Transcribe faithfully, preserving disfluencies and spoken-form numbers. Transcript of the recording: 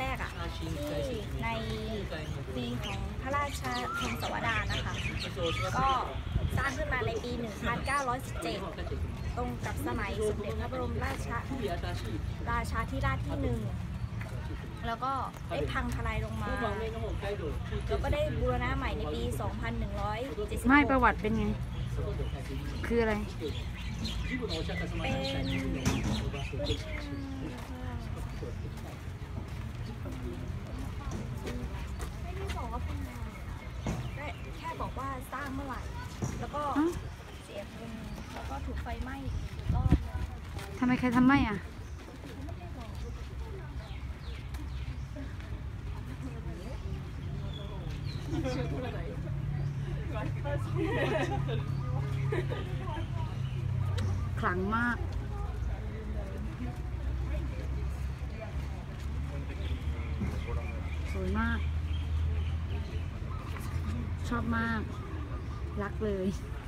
กอ่ะที่ในปีของพระราชทานสวดานะคะก็สร้างขึ้นมาในปี หนึ่งพันเก้าร้อยสิบเจ็ด ตรงกับสมัยสมเด็จพระบรมราชาราชาธิราชที่หนึ่งแล้วก็ได้พังทลายลงมาแล้วก็ได้บูรณะใหม่ในปี สองพันหนึ่งร้อยเจ็ดสิบหกไม่ประวัติเป็นไงคืออะไรเป็นไม่ได้บอกว่าเป็นอะไรได้แค่บอกว่าสร้างเมื่อไหร่แล้วก็เสียเงินแล้วก็ถูกไฟไหม้ก็ทำไมใครทำไม่อ่ะขลังมากสวยมากชอบมากรักเลย